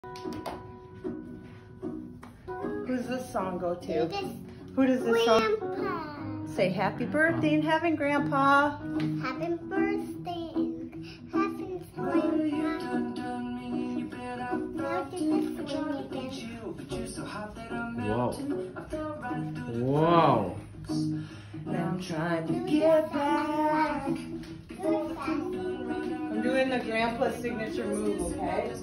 Who's this song go to? Who does this song? Grandpa. Say happy birthday in heaven, Grandpa. Happy birthday in heaven, Grandpa. Now do this one again. Whoa. Whoa. Now I'm trying to get back. I'm doing the Grandpa signature move, okay?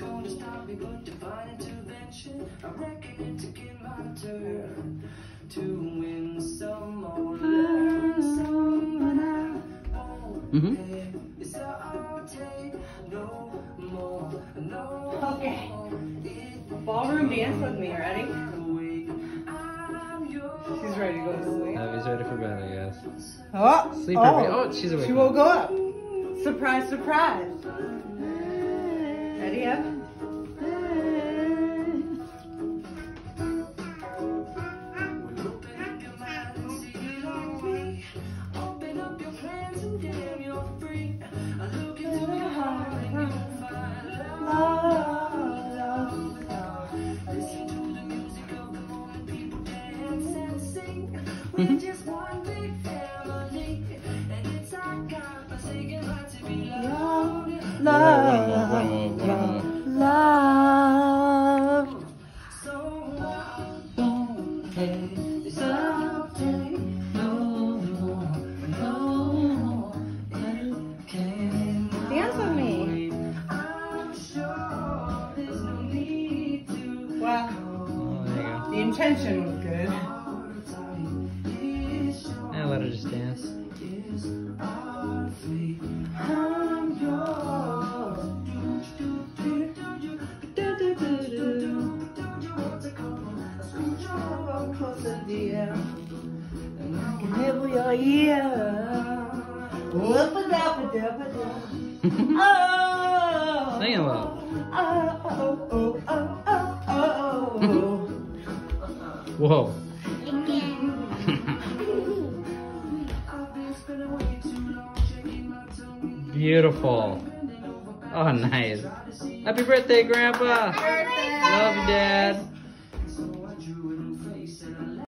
Okay. Ballroom dance with me, ready? She's ready to go to sleep. He's ready for bed, I guess. Oh, Sleeper. Oh, she's awake. She woke up. Surprise, surprise. Ready up? Love. Dance with me. Wow. Oh, there you go. The intention was good. Yeah, let her just dance. Nibble your ear. Oh. Sing it loud. Whoa. Beautiful. Oh, nice. Happy birthday, Grandpa. Happy birthday. Love you, Dad.